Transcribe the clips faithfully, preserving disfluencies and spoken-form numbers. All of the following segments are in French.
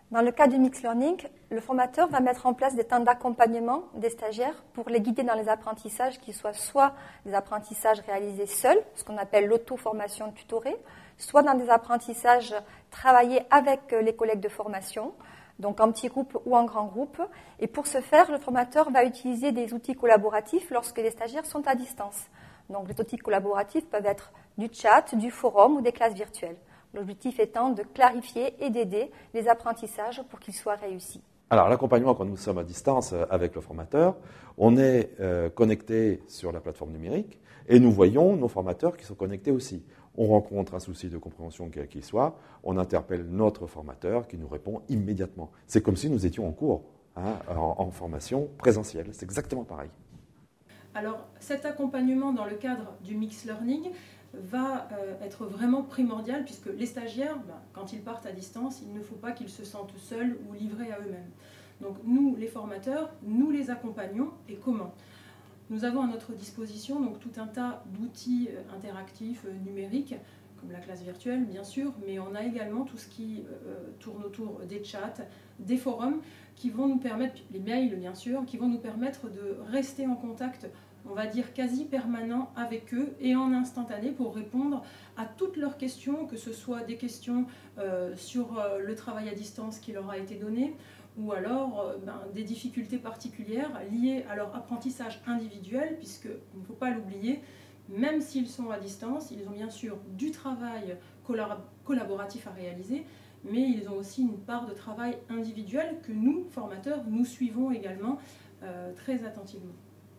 Dans le cas du mixed learning, le formateur va mettre en place des temps d'accompagnement des stagiaires pour les guider dans les apprentissages qui soient soit des apprentissages réalisés seuls, ce qu'on appelle l'auto-formation tutorée, soit dans des apprentissages travaillés avec les collègues de formation, donc en petit groupe ou en grand groupe. Et pour ce faire, le formateur va utiliser des outils collaboratifs lorsque les stagiaires sont à distance. Donc les outils collaboratifs peuvent être du chat, du forum ou des classes virtuelles. L'objectif étant de clarifier et d'aider les apprentissages pour qu'ils soient réussis. Alors, l'accompagnement, quand nous sommes à distance avec le formateur, on est euh, connecté sur la plateforme numérique et nous voyons nos formateurs qui sont connectés aussi. On rencontre un souci de compréhension quel qu'il soit, on interpelle notre formateur qui nous répond immédiatement. C'est comme si nous étions en cours, hein, en, en formation présentielle. C'est exactement pareil. Alors, cet accompagnement dans le cadre du mixed learning va euh, être vraiment primordial puisque les stagiaires, ben, quand ils partent à distance, il ne faut pas qu'ils se sentent seuls ou livrés à eux-mêmes. Donc nous, les formateurs, nous les accompagnons. Et comment ? Nous avons à notre disposition donc, tout un tas d'outils euh, interactifs, euh, numériques, comme la classe virtuelle bien sûr, mais on a également tout ce qui euh, tourne autour des chats, des forums, qui vont nous permettre, les mails bien sûr, qui vont nous permettre de rester en contact, on va dire quasi permanent avec eux et en instantané pour répondre à toutes leurs questions, que ce soit des questions euh, sur euh, le travail à distance qui leur a été donné, ou alors euh, ben, des difficultés particulières liées à leur apprentissage individuel, puisqu'il ne faut pas l'oublier, même s'ils sont à distance, ils ont bien sûr du travail collaboratif à réaliser, mais ils ont aussi une part de travail individuel que nous, formateurs, nous suivons également euh, très attentivement.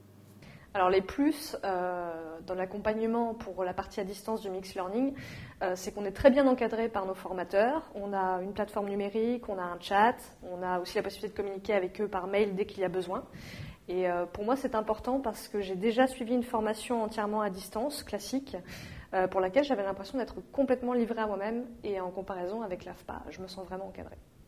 Alors les plus euh, dans l'accompagnement pour la partie à distance du mixed learning, euh, c'est qu'on est très bien encadré par nos formateurs. On a une plateforme numérique, on a un chat, on a aussi la possibilité de communiquer avec eux par mail dès qu'il y a besoin. Et euh, pour moi, c'est important parce que j'ai déjà suivi une formation entièrement à distance, classique, euh, pour laquelle j'avais l'impression d'être complètement livrée à moi-même et en comparaison avec l'A F P A, je me sens vraiment encadrée.